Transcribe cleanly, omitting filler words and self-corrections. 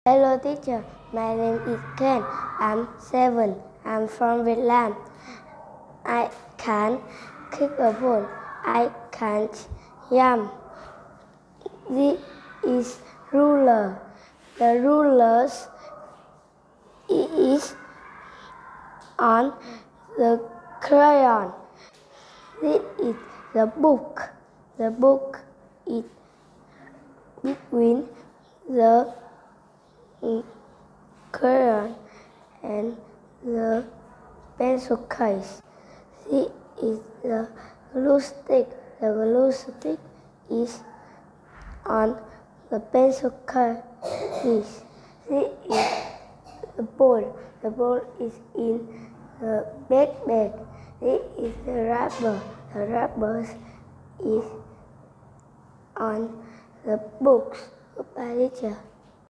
Hello teacher, my name is Ken. I'm 7. I'm from Vietnam. I can kick a ball. I can't jump. This is ruler. The rulers is on the crayon. This is the book. The book is between the crayon and the pencil case. This is the glue stick. The glue stick is on the pencil case. This is the ball. The ball is in the backpack. This is the rubber. The rubber is on the books. Goodbye, teacher.